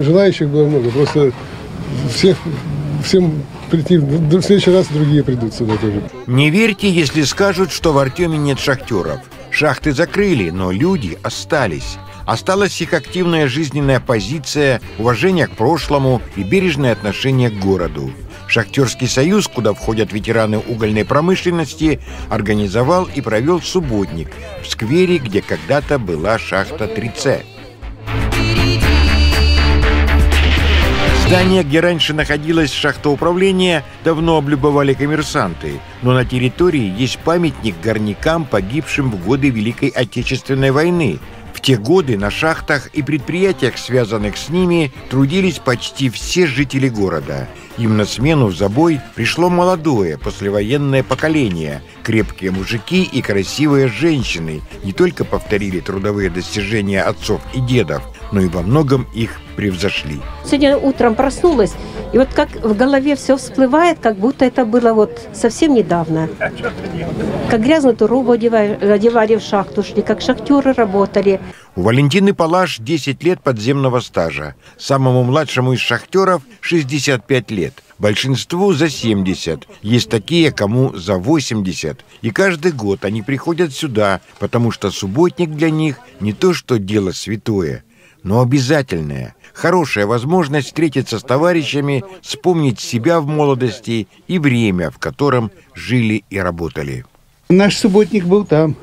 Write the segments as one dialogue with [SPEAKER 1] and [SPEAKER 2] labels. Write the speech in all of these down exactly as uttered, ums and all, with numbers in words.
[SPEAKER 1] Желающих было много, просто всех, всем прийти, в следующий раз другие придут сюда тоже.
[SPEAKER 2] Не верьте, если скажут, что в Артеме нет шахтеров. Шахты закрыли, но люди остались. Осталась их активная жизненная позиция, уважение к прошлому и бережное отношение к городу. Шахтерский союз, куда входят ветераны угольной промышленности, организовал и провел субботник в сквере, где когда-то была шахта три С. Здание, где раньше находилось шахтоуправление, давно облюбовали коммерсанты, но на территории есть памятник горнякам, погибшим в годы Великой Отечественной войны. В те годы на шахтах и предприятиях, связанных с ними, трудились почти все жители города. Им на смену в забой пришло молодое послевоенное поколение. Крепкие мужики и красивые женщины не только повторили трудовые достижения отцов и дедов, но и во многом их превзошли.
[SPEAKER 3] Сегодня утром проснулась, и вот как в голове все всплывает, как будто это было вот совсем недавно. Как грязную туру одевали, одевали в шахту, шли, как шахтеры работали.
[SPEAKER 2] У Валентины Палаш десять лет подземного стажа. Самому младшему из шахтеров шестьдесят пять лет. Большинству за семьдесят. Есть такие, кому за восемьдесят. И каждый год они приходят сюда, потому что субботник для них не то что дело святое, но обязательное. Хорошая возможность встретиться с товарищами, вспомнить себя в молодости и время, в котором жили и работали.
[SPEAKER 4] Наш субботник был там,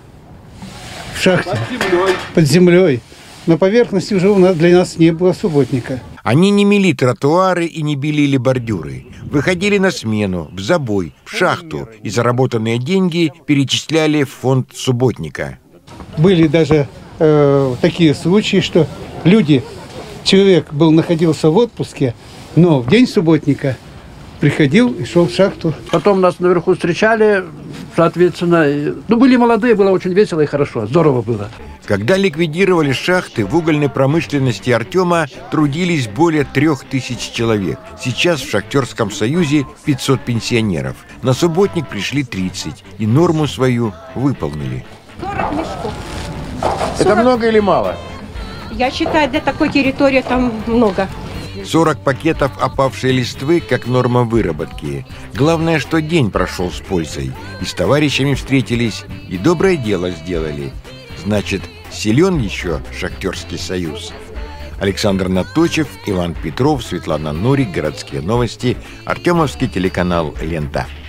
[SPEAKER 4] в шахте, под землей. Под землей. На поверхности уже у нас, для нас не было субботника.
[SPEAKER 2] Они не мели тротуары и не белили бордюры. Выходили на смену, в забой, в шахту, и заработанные деньги перечисляли в фонд субботника.
[SPEAKER 4] Были даже э, такие случаи, что люди, человек был, находился в отпуске, но в день субботника приходил и шел в шахту.
[SPEAKER 5] Потом нас наверху встречали, соответственно. Ну, были молодые, было очень весело и хорошо, здорово было.
[SPEAKER 2] Когда ликвидировали шахты, в угольной промышленности Артема трудились более трех тысяч человек. Сейчас в Шахтерском союзе пятьсот пенсионеров. На субботник пришли тридцать, и норму свою выполнили.
[SPEAKER 3] сорок мешков.
[SPEAKER 2] Это много или мало?
[SPEAKER 3] Я считаю, для такой территории там много.
[SPEAKER 2] сорок пакетов опавшей листвы как норма выработки. Главное, что день прошел с пользой. И с товарищами встретились, и доброе дело сделали. Значит, силен еще Шахтерский союз. Александр Наточев, Иван Петров, Светлана Норик, Городские новости, Артемовский телеканал «Лента».